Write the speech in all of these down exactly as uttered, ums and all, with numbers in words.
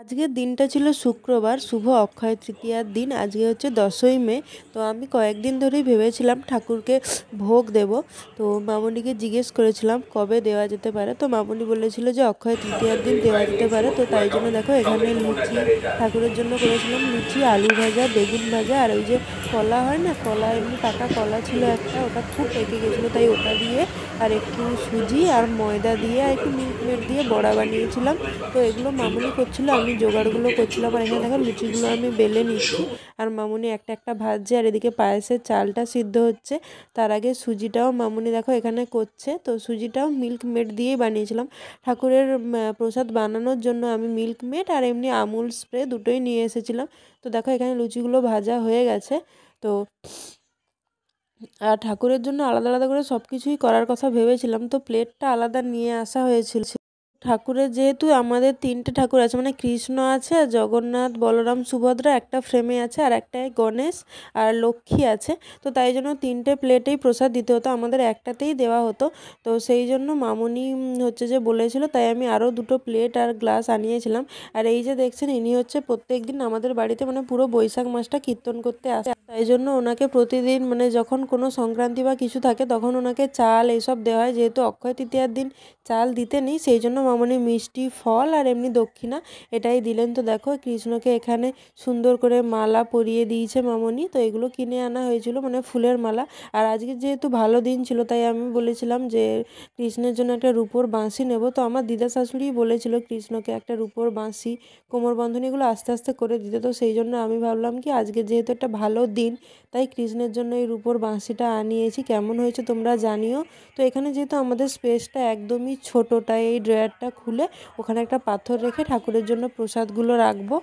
আজকের দিনটা ছিল শুক্রবার, শুভ অক্ষয় তৃতীয়ার দিন। আজকে হচ্ছে দশই মে। তো আমি কয়েকদিন ধরেই ভেবেছিলাম ঠাকুরকে ভোগ দেব। তো মামনিকে জিজ্ঞেস করেছিলাম কবে দেওয়া যেতে পারে। তো মামনি বলেছিল যে অক্ষয় তৃতীয়ার দিন দেওয়া যেতে পারে। তো তাই জন্য দেখো এখানে লুচি ঠাকুরের জন্য করেছিলাম, লুচি, আলু ভাজা, বেগুন ভাজা, আর ওই যে কলা হয় না, কলা, এমনি পাকা কলা ছিল একটা, ওটা খুব পেকে গেছিলো তাই ওটা দিয়ে, আর একটু সুজি আর ময়দা দিয়ে আর একটু মিল্ক মেড দিয়ে বড়া বানিয়েছিলাম। তো এগুলো মামনি করছিল, আমি জোগাড়গুলো করছিলাম। আর এখানে দেখো লুচিগুলো আমি বেলে নিচ্ছি, আর মামনি একটা একটা ভাজছে, আর এদিকে পায়েসের চালটা সিদ্ধ হচ্ছে। তার আগে সুজিটাও মামনি দেখো এখানে করছে। তো সুজিটাও মিল্ক মেড দিয়েই বানিয়েছিলাম। ঠাকুরের প্রসাদ বানানোর জন্য আমি মিল্ক মেড আর এমনি আমুল স্প্রে দুটোই নিয়ে এসেছিলাম। তো দেখো এখানে লুচিগুলো ভাজা হয়ে গেছে। তো আর ঠাকুরের জন্য আলাদা আলাদা করে সব কিছুই করার কথা ভেবেছিলাম, তো প্লেটটা আলাদা নিয়ে আসা হয়েছিল। ঠাকুরের যেহেতু আমাদের তিনটে ঠাকুর আছে, মানে কৃষ্ণ আছে, জগন্নাথ, বলরাম, সুভদ্রা একটা ফ্রেমে আছে, আর একটাই গণেশ আর লক্ষ্মী আছে। তো তাই জন্য তিনটে প্লেটেই প্রসাদ দিতে হতো, আমাদের একটাতেই দেওয়া হতো। তো সেই জন্য মামনি হচ্ছে যে বলেছিল, তাই আমি আরও দুটো প্লেট আর গ্লাস আনিয়েছিলাম। আর এই যে দেখছেন, ইনি হচ্ছে প্রত্যেক দিন আমাদের বাড়িতে, মানে পুরো বৈশাখ মাসটা কীর্তন করতে আসে। তাই জন্য ওনাকে প্রতিদিন, মানে যখন কোনো সংক্রান্তি বা কিছু থাকে তখন ওনাকে চাল এইসব দেওয়া হয়। যেহেতু অক্ষয় তৃতীয়ার দিন চাল দিতে নেই, সেই জন্য মামনি মিষ্টি, ফল আর এমনি দক্ষিণা এটাই দিলেন। তো দেখো কৃষ্ণকে এখানে সুন্দর করে মালা পরিয়ে দিয়েছে মামনি। তো এগুলো কিনে আনা হয়েছিল, মানে ফুলের মালা। আর আজকে যেহেতু ভালো দিন ছিল, তাই আমি বলেছিলাম যে কৃষ্ণের জন্য একটা রূপোর বাঁশি নেব। তো আমার দিদা শাশুড়ি বলেছিল কৃষ্ণকে একটা রূপোর বাঁশি, কোমরবন্ধনী, এগুলো আস্তে আস্তে করে দিতে। তো সেই জন্য আমি ভাবলাম কি আজকে যেহেতু একটা ভালো দিন, তাই কৃষ্ণের জন্য এই রূপোর বাঁশিটা আনিয়েছি। কেমন হয়েছে তোমরা জানিও। তো এখানে যেহেতু আমাদের স্পেসটা একদমই ছোটো, তাই এই ড্রয়ারটা খুলে ওখানে একটা পাথর রেখে ঠাকুরের জন্য প্রসাদগুলো রাখবো।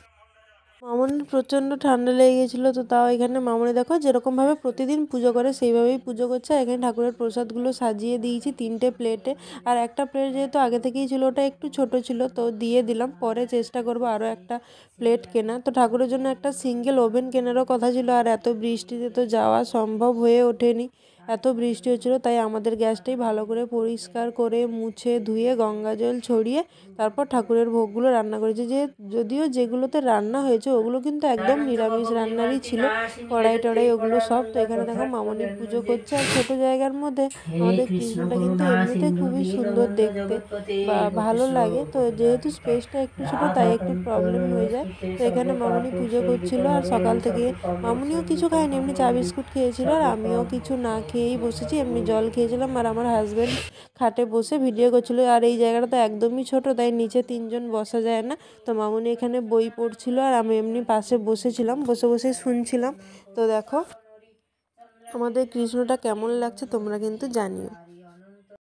মামনির প্রচণ্ড ঠান্ডা লেগে গেছিলো, তো তাও এখানে মামনি দেখো যেরকমভাবে প্রতিদিন পুজো করে সেইভাবেই পুজো করছে। এখানে ঠাকুরের প্রসাদগুলো সাজিয়ে দিয়েছি তিনটে প্লেটে। আর একটা প্লেট যেহেতু আগে থেকেই ছিল, ওটা একটু ছোট ছিল, তো দিয়ে দিলাম। পরে চেষ্টা করবো আরও একটা প্লেট কেনা। তো ঠাকুরের জন্য একটা সিঙ্গেল ওভেন কেনারও কথা ছিল, আর এত বৃষ্টিতে তো যাওয়া সম্ভব হয়ে ওঠেনি, এত বৃষ্টি হচ্ছিলো। তাই আমাদের গ্যাসটাই ভালো করে পরিষ্কার করে মুছে ধুয়ে গঙ্গা জল ছড়িয়ে তারপর ঠাকুরের ভোগগুলো রান্না করেছি। যে যদিও যেগুলোতে রান্না হয়েছে ওগুলো কিন্তু একদম নিরামিষ রান্নারই ছিল, কড়াই টড়াই ওগুলো সব। তো এখানে দেখো মামনি পুজো করছে। আর ছোটো জায়গার মধ্যে আমাদের কৃষ্ণটা কিন্তু এমনিতে খুবই সুন্দর দেখতে বা ভালো লাগে। তো যেহেতু স্পেসটা একটু ছোটো, তাই একটু প্রবলেম হয়ে যায়। তো এখানে মামনি পুজো করছিল, আর সকাল থেকে মামনিও কিছু খায়নি, এমনি চা বিস্কুট খেয়েছিল, আর আমিও কিছু না খেয়েই বসেছি, এমনি জল খেয়েছিলাম। আর আমার হাজব্যান্ড খাটে বসে ভিডিও করছিল। আর এই জায়গাটা তো একদমই ছোট, তাই নিচে তিনজন বসা যায় না। তো মামনি এখানে বই পড়ছিল, আর আমি এমনি পাশে বসেছিলাম, বসে বসে শুনছিলাম। তো দেখো আমাদের কৃষ্ণটা কেমন লাগছে তোমরা কিন্তু জানিও।